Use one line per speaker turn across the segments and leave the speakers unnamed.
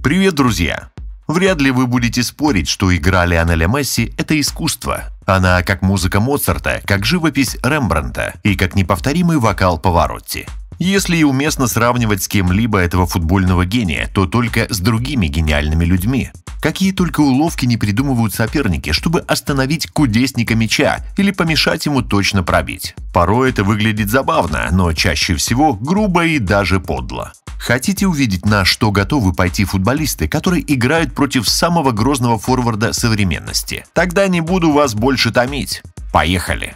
Привет, друзья! Вряд ли вы будете спорить, что игра Лионеля Месси – это искусство. Она как музыка Моцарта, как живопись Рембрандта и как неповторимый вокал Паваротти. Если и уместно сравнивать с кем-либо этого футбольного гения, то только с другими гениальными людьми. Какие только уловки не придумывают соперники, чтобы остановить кудесника мяча или помешать ему точно пробить. Порой это выглядит забавно, но чаще всего грубо и даже подло. Хотите увидеть, на что готовы пойти футболисты, которые играют против самого грозного форварда современности? Тогда не буду вас больше томить. Поехали!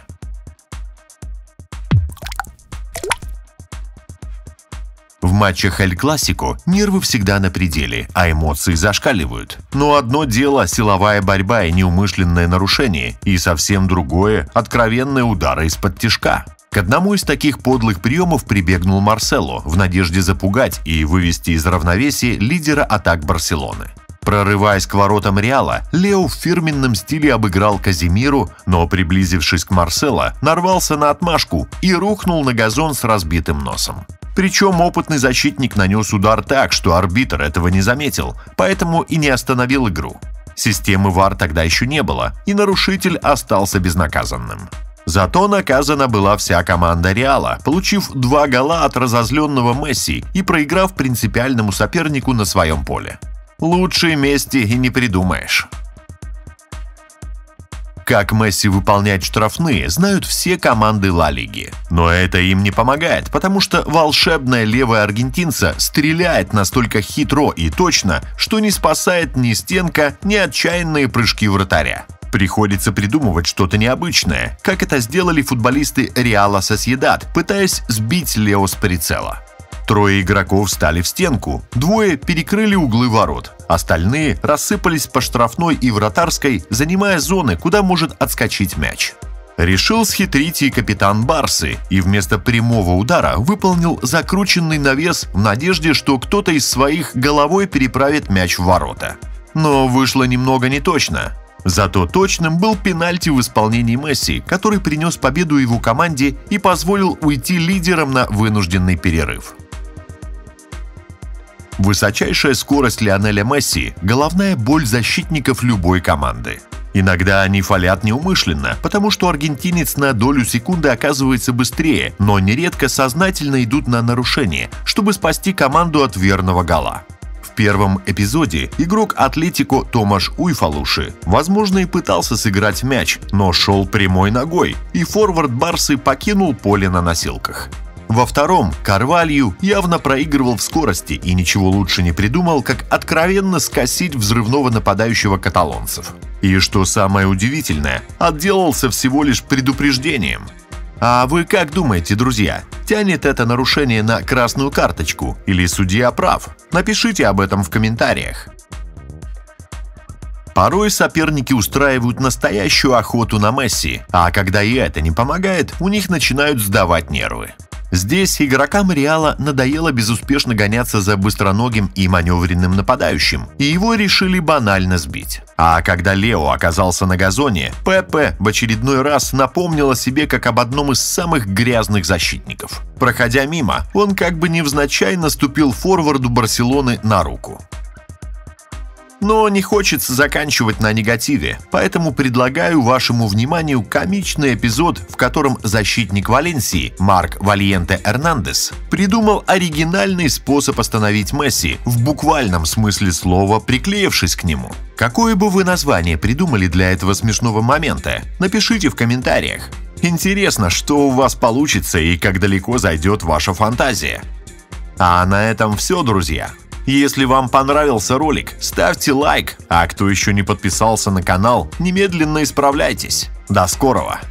В матчах Эль Классико нервы всегда на пределе, а эмоции зашкаливают. Но одно дело – силовая борьба и неумышленное нарушение, и совсем другое – откровенные удары из-под тишка. К одному из таких подлых приемов прибегнул Марсело в надежде запугать и вывести из равновесия лидера атак Барселоны. Прорываясь к воротам Реала, Лео в фирменном стиле обыграл Казимиру, но, приблизившись к Марсело, нарвался на отмашку и рухнул на газон с разбитым носом. Причем опытный защитник нанес удар так, что арбитр этого не заметил, поэтому и не остановил игру. Системы ВАР тогда еще не было, и нарушитель остался безнаказанным. Зато наказана была вся команда Реала, получив 2 гола от разозленного Месси и проиграв принципиальному сопернику на своем поле. Лучшей мести и не придумаешь. Как Месси выполнять штрафные, знают все команды Ла Лиги. Но это им не помогает, потому что волшебная левая аргентинца стреляет настолько хитро и точно, что не спасает ни стенка, ни отчаянные прыжки вратаря. Приходится придумывать что-то необычное, как это сделали футболисты Реала Сосьедад, пытаясь сбить Лео с прицела. 3 игроков встали в стенку, 2 перекрыли углы ворот, остальные рассыпались по штрафной и вратарской, занимая зоны, куда может отскочить мяч. Решил схитрить и капитан Барсы, и вместо прямого удара выполнил закрученный навес в надежде, что кто-то из своих головой переправит мяч в ворота. Но вышло немного неточно. Зато точным был пенальти в исполнении Месси, который принес победу его команде и позволил уйти лидером на вынужденный перерыв. Высочайшая скорость Лионеля Месси – головная боль защитников любой команды. Иногда они фалят неумышленно, потому что аргентинец на долю секунды оказывается быстрее, но нередко сознательно идут на нарушение, чтобы спасти команду от верного гола. В первом эпизоде игрок Атлетико Томаш Уйфалуши, возможно, и пытался сыграть мяч, но шел прямой ногой, и форвард Барсы покинул поле на носилках. Во втором Карвалью явно проигрывал в скорости и ничего лучше не придумал, как откровенно скосить взрывного нападающего каталонцев. И что самое удивительное, отделался всего лишь предупреждением. А вы как думаете, друзья, тянет это нарушение на красную карточку или судья прав? Напишите об этом в комментариях. Порой соперники устраивают настоящую охоту на Месси, а когда и это не помогает, у них начинают сдавать нервы. Здесь игрокам Реала надоело безуспешно гоняться за быстроногим и маневренным нападающим, и его решили банально сбить. А когда Лео оказался на газоне, Пепе в очередной раз напомнил о себе как об одном из самых грязных защитников. Проходя мимо, он как бы невзначай наступил форварду Барселоны на руку. Но не хочется заканчивать на негативе, поэтому предлагаю вашему вниманию комичный эпизод, в котором защитник Валенсии Марк Вальенте Эрнандес придумал оригинальный способ остановить Месси, в буквальном смысле слова приклеившись к нему. Какое бы вы название придумали для этого смешного момента? Напишите в комментариях. Интересно, что у вас получится и как далеко зайдет ваша фантазия. А на этом все, друзья. Если вам понравился ролик, ставьте лайк, а кто еще не подписался на канал, немедленно исправляйтесь. До скорого!